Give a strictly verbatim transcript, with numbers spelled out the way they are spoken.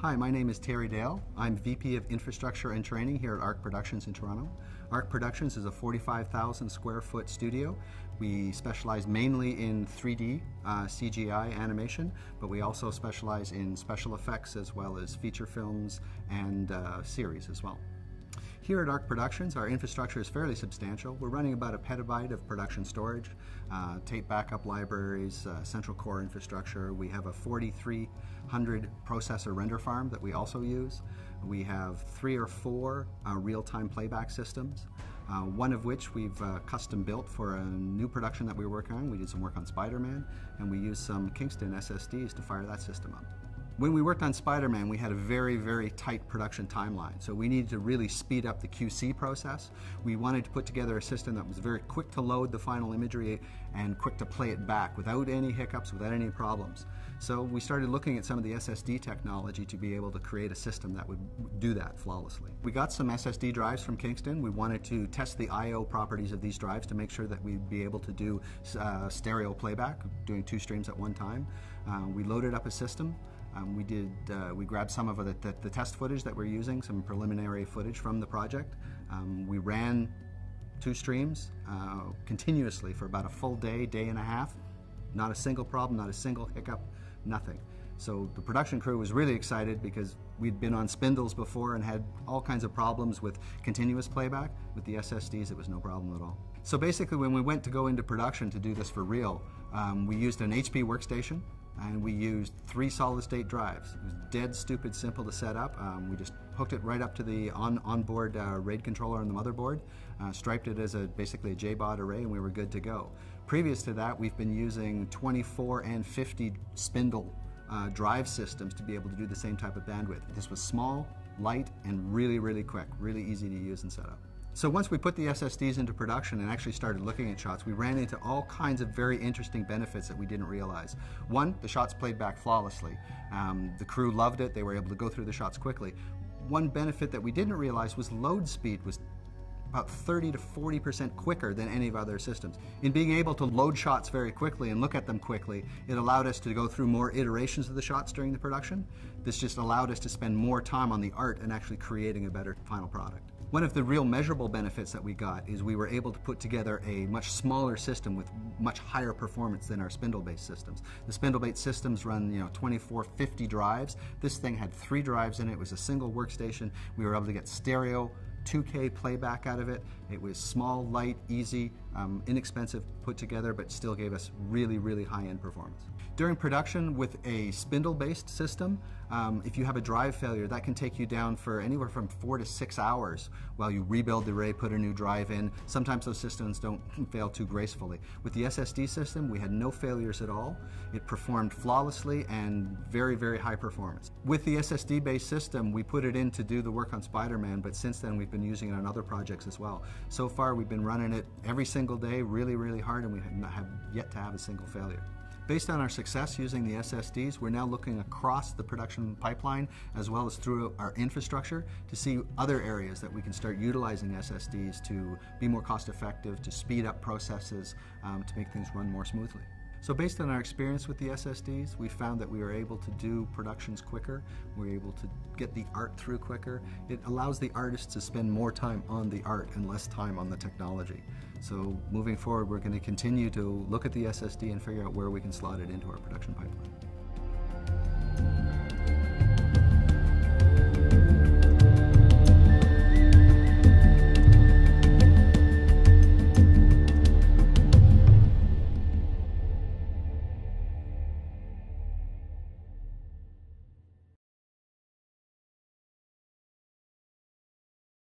Hi, my name is Terry Dale. I'm V P of Infrastructure and Training here at ARC Productions in Toronto. ARC Productions is a forty-five thousand square foot studio. We specialize mainly in three D uh, C G I animation, but we also specialize in special effects as well as feature films and uh, series as well. Here at ARC Productions, our infrastructure is fairly substantial. We're running about a petabyte of production storage, uh, tape backup libraries, uh, central core infrastructure. We have a forty-three hundred processor render farm that we also use. We have three or four uh, real-time playback systems, uh, one of which we've uh, custom built for a new production that we were working on. We did some work on Spider-Man, and we used some Kingston S S Ds to fire that system up. When we worked on Spider-Man, we had a very, very tight production timeline, so we needed to really speed up the Q C process. We wanted to put together a system that was very quick to load the final imagery and quick to play it back without any hiccups, without any problems. So we started looking at some of the S S D technology to be able to create a system that would do that flawlessly. We got some S S D drives from Kingston. We wanted to test the I O properties of these drives to make sure that we'd be able to do uh, stereo playback, doing two streams at one time. Uh, we loaded up a system. Um, we did. Uh, we grabbed some of the, the, the test footage that we're using, some preliminary footage from the project. Um, we ran two streams uh, continuously for about a full day, day and a half. Not a single problem, not a single hiccup, nothing. So the production crew was really excited because we'd been on spindles before and had all kinds of problems with continuous playback. With the S S Ds, it was no problem at all. So basically, when we went to go into production to do this for real, um, we used an H P workstation. And we used three solid-state drives. It was dead stupid simple to set up. Um, we just hooked it right up to the on, onboard uh, RAID controller on the motherboard, uh, striped it as a basically a J baud array, and we were good to go. Previous to that, we've been using twenty-four and fifty spindle uh, drive systems to be able to do the same type of bandwidth. This was small, light, and really, really quick, really easy to use and set up. So once we put the S S Ds into production and actually started looking at shots, we ran into all kinds of very interesting benefits that we didn't realize. One, the shots played back flawlessly. Um, the crew loved it. They were able to go through the shots quickly. One benefit that we didn't realize was load speed was about thirty to forty percent quicker than any of our other systems. In being able to load shots very quickly and look at them quickly, it allowed us to go through more iterations of the shots during the production. This just allowed us to spend more time on the art and actually creating a better final product. One of the real measurable benefits that we got is we were able to put together a much smaller system with much higher performance than our spindle-based systems. The spindle-based systems run, you know, twenty-four, fifty drives. This thing had three drives in it. It was a single workstation. We were able to get stereo, two K playback out of it. It was small, light, easy, um, inexpensive put together, but still gave us really, really high-end performance. During production with a spindle-based system, um, if you have a drive failure, that can take you down for anywhere from four to six hours while you rebuild the array, put a new drive in. Sometimes those systems don't fail too gracefully. With the S S D system, we had no failures at all. It performed flawlessly and very, very high performance. With the S S D-based system, we put it in to do the work on Spider-Man, but since then we've been using it on other projects as well. So far, we've been running it every single day, really, really hard, and we have yet to have a single failure. Based on our success using the S S Ds, we're now looking across the production pipeline as well as through our infrastructure to see other areas that we can start utilizing S S Ds to be more cost effective, to speed up processes, um, to make things run more smoothly. So based on our experience with the S S Ds, we found that we were able to do productions quicker, we were able to get the art through quicker. It allows the artists to spend more time on the art and less time on the technology. So moving forward, we're going to continue to look at the S S D and figure out where we can slot it into our production pipeline.